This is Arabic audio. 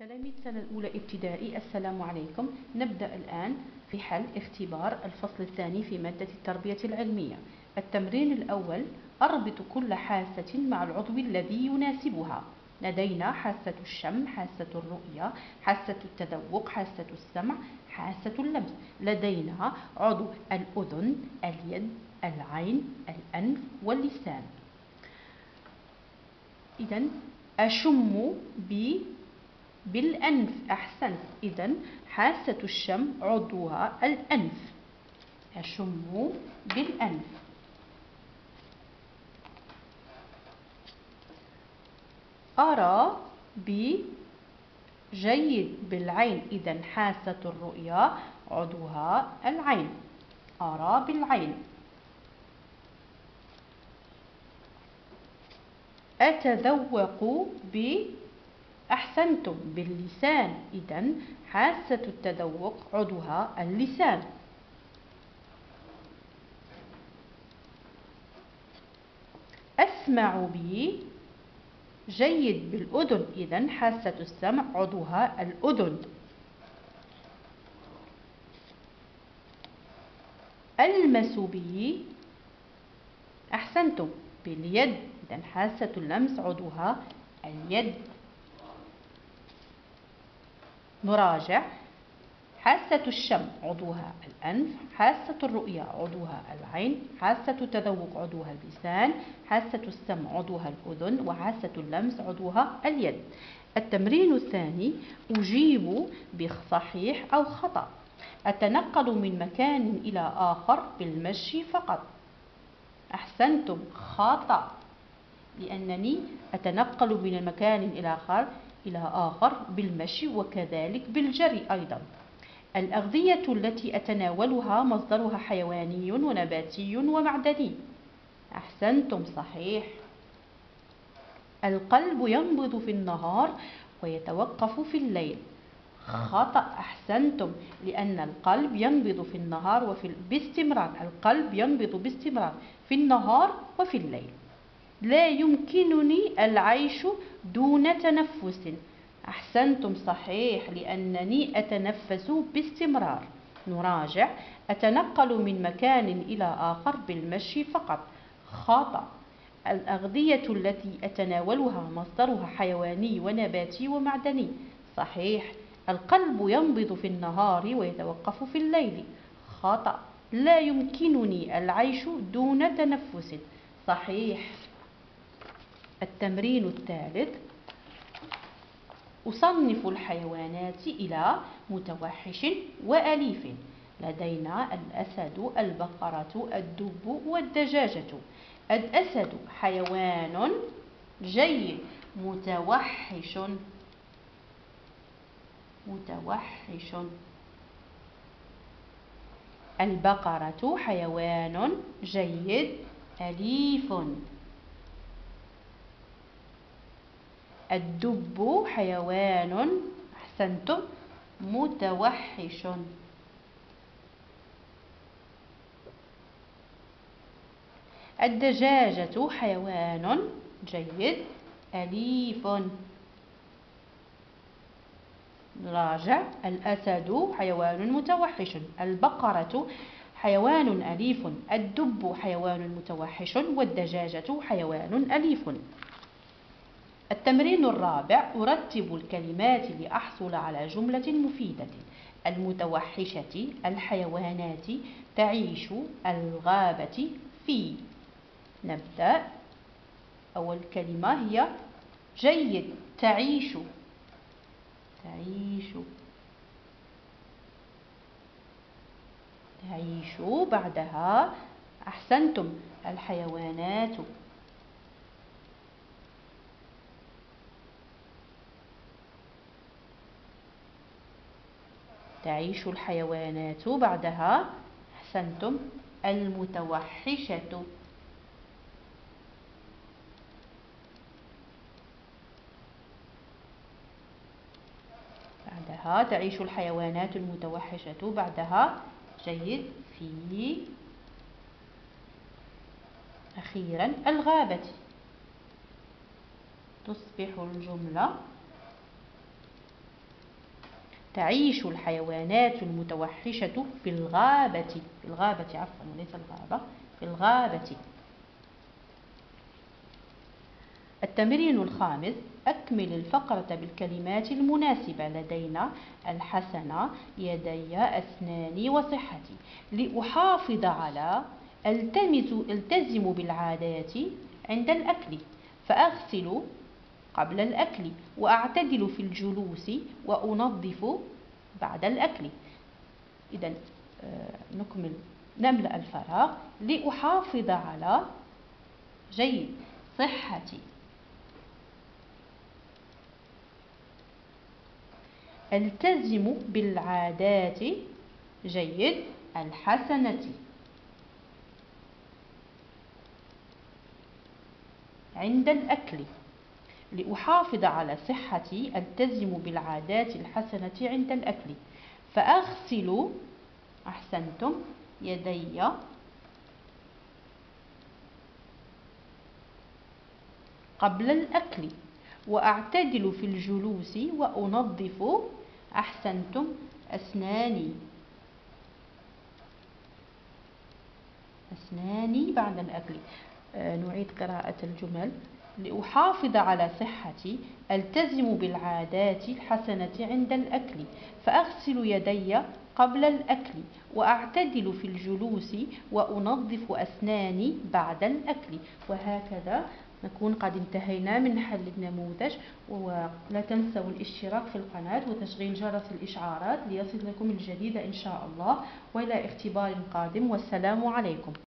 تلاميذ السنة الأولى ابتدائي، السلام عليكم. نبدأ الآن في حل اختبار الفصل الثاني في مادة التربية العلمية. التمرين الأول: أربط كل حاسة مع العضو الذي يناسبها. لدينا حاسة الشم، حاسة الرؤية، حاسة التذوق، حاسة السمع، حاسة اللمس. لدينا عضو الأذن، اليد، العين، الأنف واللسان. إذن أشم بالأنف. أحسنت. إذن حاسة الشم عضوها الأنف. أشم بالأنف. أرى جيد بالعين. إذن حاسة الرؤية عضوها العين. أرى بالعين. أتذوق أحسنتم باللسان. إذن حاسة التذوق عضوها اللسان. أسمع جيد بالأذن. إذن حاسة السمع عضوها الأذن. ألمس أحسنتم باليد. إذن حاسة اللمس عضوها اليد. نراجع: حاسة الشم عضوها الأنف، حاسة الرؤية عضوها العين، حاسة التذوق عضوها اللسان، حاسة السمع عضوها الأذن، وحاسة اللمس عضوها اليد. التمرين الثاني: أجيب بصحيح أو خطأ. أتنقل من مكان إلى آخر بالمشي فقط. أحسنتم، خطأ، لأنني أتنقل من مكان إلى آخر بالمشي وكذلك بالجري أيضا. الأغذية التي أتناولها مصدرها حيواني ونباتي ومعدني. أحسنتم، صحيح. القلب ينبض في النهار ويتوقف في الليل. خطأ. أحسنتم، لأن القلب ينبض في النهار باستمرار. القلب ينبض باستمرار في النهار وفي الليل. لا يمكنني العيش دون تنفس. أحسنتم، صحيح، لأنني أتنفس باستمرار. نراجع: أتنقل من مكان إلى آخر بالمشي فقط. خطأ. الأغذية التي أتناولها مصدرها حيواني ونباتي ومعدني. صحيح. القلب ينبض في النهار ويتوقف في الليل. خطأ. لا يمكنني العيش دون تنفس. صحيح. التمرين الثالث: أصنف الحيوانات إلى متوحش وأليف. لدينا الأسد، البقرة، الدب والدجاجة. الأسد حيوان جيد متوحش. البقرة حيوان جيد أليف. الدب حيوان أحسنتم متوحش. الدجاجة حيوان جيد أليف. نراجع: الأسد حيوان متوحش، البقرة حيوان أليف، الدب حيوان متوحش، والدجاجة حيوان أليف. التمرين الرابع: أرتب الكلمات لأحصل على جملة مفيدة. المتوحشة، الحيوانات، تعيش، الغابة، في. نبدأ. أول كلمة هي جيد. تعيش. بعدها أحسنتم الحيوانات. تعيش الحيوانات. بعدها أحسنتم المتوحشة. بعدها تعيش الحيوانات المتوحشة. بعدها جيد في. أخيرا الغابة. تصبح الجملة تعيش الحيوانات المتوحشة في الغابة. في الغابة عفوا، وليس الغابة، في الغابة. التمرين الخامس: أكمل الفقرة بالكلمات المناسبة. لدينا الحسنة، يدي، أسناني، وصحتي. لأحافظ على، التزم بالعادات عند الأكل، فأغسل قبل الأكل، وأعتدل في الجلوس، وأنظف بعد الأكل. إذن نكمل، نملأ الفراغ. لأحافظ على، جيد، صحتي. التزم بالعادات، جيد، الحسنة. عند الأكل. لأحافظ على صحتي التزم بالعادات الحسنة عند الأكل، فأغسل، أحسنتم، يدي قبل الأكل، وأعتدل في الجلوس، وأنظف، أحسنتم، أسناني بعد الأكل. نعيد قراءة الجمل. لأحافظ على صحتي التزم بالعادات الحسنة عند الأكل، فأغسل يدي قبل الأكل، وأعتدل في الجلوس، وأنظف أسناني بعد الأكل. وهكذا نكون قد انتهينا من حل النموذج. ولا تنسوا الاشتراك في القناة وتشغيل جرس الإشعارات ليصل لكم الجديد إن شاء الله. وإلى اختبار قادم، والسلام عليكم.